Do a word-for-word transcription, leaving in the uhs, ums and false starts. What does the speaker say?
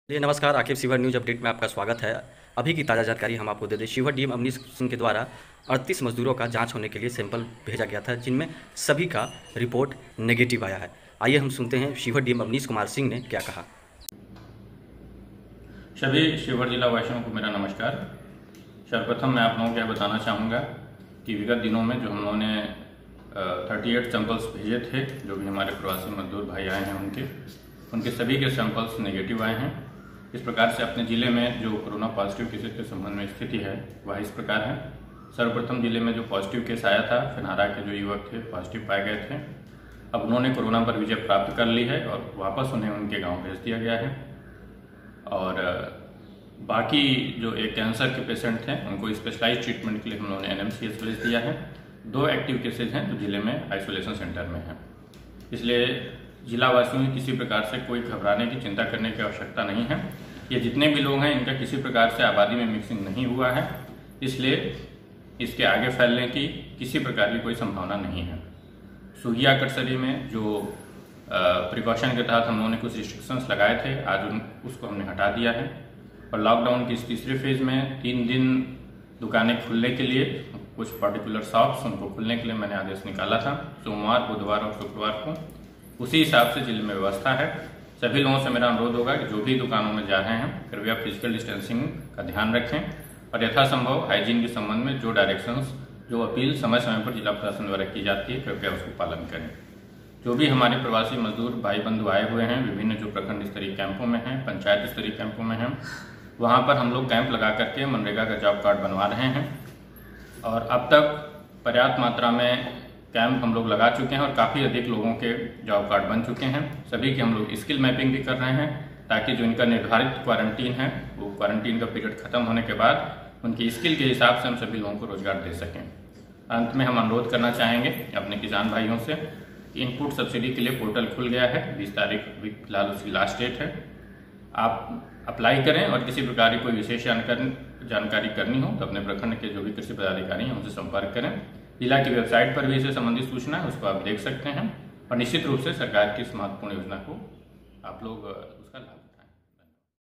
जी नमस्कार, आखिर Sheohar news update में आपका स्वागत है। अभी की ताज़ा जानकारी हम आपको दे दें। शिवहर डीएम अवनीश सिंह के द्वारा अड़तीस मजदूरों का जांच होने के लिए सैंपल भेजा गया था, जिनमें सभी का रिपोर्ट नेगेटिव आया है। आइए हम सुनते हैं शिवहर डीएम अवनीश कुमार सिंह ने क्या कहा। सभी शिवहर जिला वासियों को मेरा नमस्कार। सर्वप्रथम मैं आप लोगों को यह बताना चाहूँगा कि विगत दिनों में जो हम लोगों ने थर्टी एट सैंपल्स भेजे थे, जो भी हमारे प्रवासी मजदूर भाई आए हैं उनके उनके सभी के सैंपल्स नेगेटिव आए हैं। इस प्रकार से अपने ज़िले में जो कोरोना पॉजिटिव केसेस के संबंध में स्थिति है वह इस प्रकार है। सर्वप्रथम जिले में जो पॉजिटिव केस आया था, फिनहारा के जो युवक थे पॉजिटिव पाए गए थे। अब उन्होंने कोरोना पर विजय प्राप्त कर ली है और वापस उन्हें उनके गांव भेज दिया गया है। और बाकी जो एक कैंसर के पेशेंट थे उनको स्पेशलाइज ट्रीटमेंट के लिए हम लोगों ने एनएमसीएच भेज दिया है। दो एक्टिव केसेज हैं जो जिले में आइसोलेशन सेंटर में हैं। इसलिए जिला वासियों की किसी प्रकार से कोई घबराने की, चिंता करने की आवश्यकता नहीं है। ये जितने भी लोग हैं इनका किसी प्रकार से आबादी में मिक्सिंग नहीं हुआ है, इसलिए इसके आगे फैलने की किसी प्रकार की कोई संभावना नहीं है। सुहिया कटसरी में जो प्रिकॉशन के तहत हम लोगों ने कुछ रिस्ट्रिक्शंस लगाए थे, आज उन उसको हमने हटा दिया है। और लॉकडाउन की इस तीसरे फेज में तीन दिन दुकानें खुलने के लिए, कुछ पर्टिकुलर शॉप्स उनको खुलने के लिए मैंने आदेश निकाला था। सोमवार, बुधवार और शुक्रवार को उसी हिसाब से जिले में व्यवस्था है। सभी लोगों से मेरा अनुरोध होगा कि जो भी दुकानों में जा रहे हैं कृपया फिजिकल डिस्टेंसिंग का ध्यान रखें और यथासंभव हाइजीन के संबंध में जो डायरेक्शंस, जो अपील समय समय पर जिला प्रशासन द्वारा की जाती है, कृपया उसको पालन करें। जो भी हमारे प्रवासी मजदूर भाई बंधु आए हुए हैं, विभिन्न जो प्रखंड स्तरीय कैंपों में हैं, पंचायत स्तरीय कैंपों में हैं, वहाँ पर हम लोग कैंप लगा करके मनरेगा का जॉब कार्ड बनवा रहे हैं। और अब तक पर्याप्त मात्रा में कैंप हम लोग लगा चुके हैं और काफ़ी अधिक लोगों के जॉब कार्ड बन चुके हैं। सभी की हम लोग स्किल मैपिंग भी कर रहे हैं ताकि जो इनका निर्धारित क्वारंटीन है वो क्वारंटीन का पीरियड खत्म होने के बाद उनकी स्किल के हिसाब से हम सभी लोगों को रोजगार दे सकें। अंत में हम अनुरोध करना चाहेंगे अपने किसान भाइयों से कि इनपुट सब्सिडी के लिए पोर्टल खुल गया है। बीस तारीख फिलहाल उसकी लास्ट डेट है। आप अप्लाई करें और किसी प्रकार की कोई विशेष जानकारी जानकारी करनी हो तो अपने प्रखंड के जो भी कृषि पदाधिकारी हैं उनसे संपर्क करें। जिला की वेबसाइट पर भी इससे संबंधित सूचना है, उसको आप देख सकते हैं। और निश्चित रूप से सरकार की इस महत्वपूर्ण योजना को आप लोग